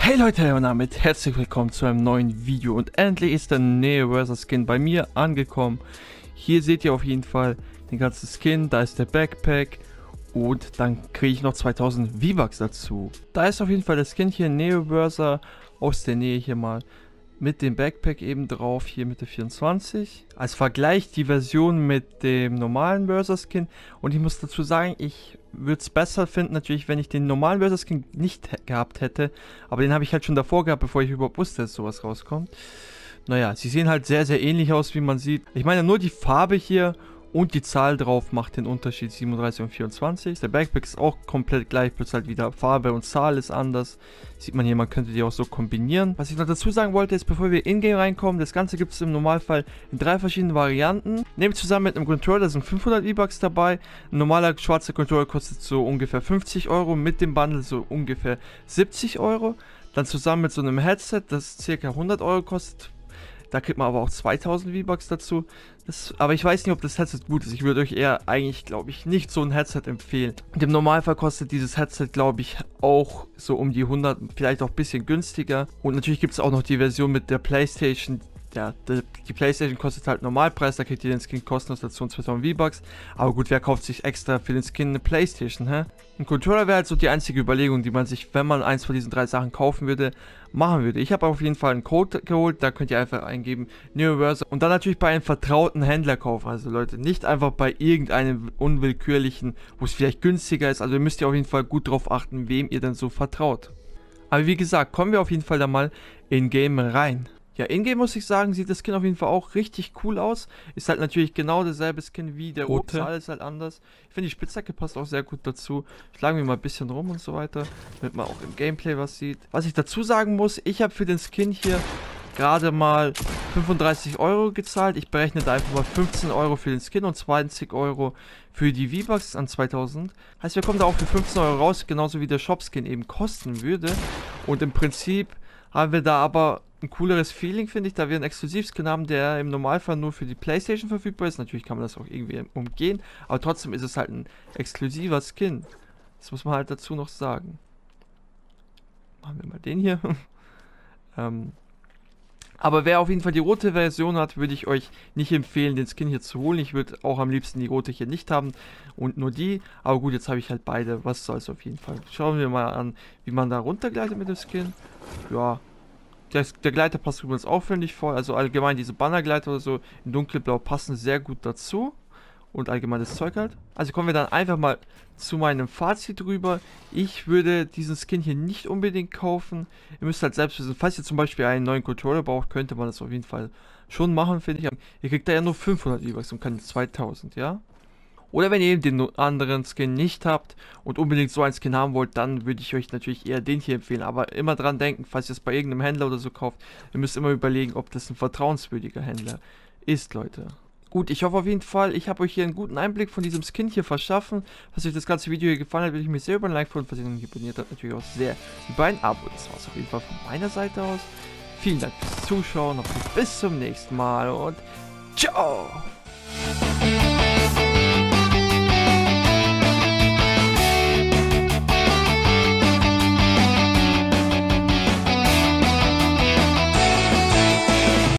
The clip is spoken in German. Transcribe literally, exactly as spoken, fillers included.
Hey Leute und damit herzlich willkommen zu einem neuen Video und endlich ist der Neoversa Skin bei mir angekommen. Hier seht ihr auf jeden Fall den ganzen Skin, da ist der Backpack und dann kriege ich noch zweitausend V-Bucks dazu. Da ist auf jeden Fall der Skin hier, Neoversa, aus der Nähe hier mal mit dem Backpack eben drauf, hier mit der vierundzwanzig. Als Vergleich die Version mit dem normalen Versa Skin und ich muss dazu sagen, ich würde es besser finden natürlich, wenn ich den normalen Versa Skin nicht gehabt hätte, aber den habe ich halt schon davor gehabt, bevor ich überhaupt wusste, dass sowas rauskommt. Naja, sie sehen halt sehr, sehr ähnlich aus, wie man sieht. Ich meine, nur die Farbe hier und die Zahl drauf macht den Unterschied, siebenunddreißig und vierundzwanzig. Der Backpack ist auch komplett gleich, plus halt wieder Farbe und Zahl ist anders. Sieht man hier, man könnte die auch so kombinieren. Was ich noch dazu sagen wollte, ist, bevor wir in-game reinkommen, das Ganze gibt es im Normalfall in drei verschiedenen Varianten. Nehmt zusammen mit einem Controller, sind fünfhundert V-Bucks dabei. Ein normaler schwarzer Controller kostet so ungefähr fünfzig Euro, mit dem Bundle so ungefähr siebzig Euro. Dann zusammen mit so einem Headset, das ca. hundert Euro kostet. Da kriegt man aber auch zweitausend V-Bucks dazu. Das, aber ich weiß nicht, ob das Headset gut ist. Ich würde euch eher eigentlich, glaube ich, nicht so ein Headset empfehlen. Im Normalfall kostet dieses Headset, glaube ich, auch so um die hundert, vielleicht auch ein bisschen günstiger. Und natürlich gibt es auch noch die Version mit der PlayStation. Ja, die, die PlayStation kostet halt Normalpreis, da kriegt ihr den Skin kostenlos dazu und zweitausend V-Bucks. Aber gut, wer kauft sich extra für den Skin eine PlayStation, hä? Ein Controller wäre halt so die einzige Überlegung, die man sich, wenn man eins von diesen drei Sachen kaufen würde, machen würde. Ich habe auf jeden Fall einen Code geholt, da könnt ihr einfach eingeben, Neoversa, und dann natürlich bei einem vertrauten Händler kaufen. Also Leute, nicht einfach bei irgendeinem unwillkürlichen, wo es vielleicht günstiger ist. Also ihr müsst ja auf jeden Fall gut drauf achten, wem ihr denn so vertraut. Aber wie gesagt, kommen wir auf jeden Fall da mal in Game rein. Ja, in-game muss ich sagen, sieht das Skin auf jeden Fall auch richtig cool aus. Ist halt natürlich genau derselbe Skin wie der rote. Alles halt anders. Ich finde, die Spitzhacke passt auch sehr gut dazu. Schlagen wir mal ein bisschen rum und so weiter, damit man auch im Gameplay was sieht. Was ich dazu sagen muss, ich habe für den Skin hier gerade mal fünfunddreißig Euro gezahlt. Ich berechne da einfach mal fünfzehn Euro für den Skin und zwanzig Euro für die V-Bucks an zweitausend. Heißt, wir kommen da auch für fünfzehn Euro raus, genauso wie der Shop-Skin eben kosten würde. Und im Prinzip haben wir da aber ein cooleres Feeling, finde ich, da wir einen Exklusivskin haben, der im Normalfall nur für die PlayStation verfügbar ist. Natürlich kann man das auch irgendwie umgehen, aber trotzdem ist es halt ein exklusiver Skin. Das muss man halt dazu noch sagen. Machen wir mal den hier. ähm, aber wer auf jeden Fall die rote Version hat, würde ich euch nicht empfehlen, den Skin hier zu holen. Ich würde auch am liebsten die rote hier nicht haben und nur die. Aber gut, jetzt habe ich halt beide. Was soll's auf jeden Fall. Schauen wir mal an, wie man da runtergleitet mit dem Skin. Ja. Der, der Gleiter passt übrigens aufwendig voll, also allgemein diese Bannergleiter oder so in dunkelblau passen sehr gut dazu und allgemein das Zeug halt. Also kommen wir dann einfach mal zu meinem Fazit rüber. Ich würde diesen Skin hier nicht unbedingt kaufen. Ihr müsst halt selbst wissen, falls ihr zum Beispiel einen neuen Controller braucht, könnte man das auf jeden Fall schon machen, finde ich. Ihr kriegt da ja nur fünfhundert V-Bucks und keine zweitausend, ja? Oder wenn ihr eben den anderen Skin nicht habt und unbedingt so einen Skin haben wollt, dann würde ich euch natürlich eher den hier empfehlen. Aber immer dran denken, falls ihr es bei irgendeinem Händler oder so kauft, ihr müsst immer überlegen, ob das ein vertrauenswürdiger Händler ist, Leute. Gut, ich hoffe auf jeden Fall, ich habe euch hier einen guten Einblick von diesem Skin hier verschaffen. Falls euch das ganze Video hier gefallen hat, würde ich mich sehr über ein Like freuen. Falls ihr noch nicht abonniert habt, natürlich auch sehr über ein Abo. Das war es auf jeden Fall von meiner Seite aus. Vielen Dank fürs Zuschauen und bis zum nächsten Mal und ciao!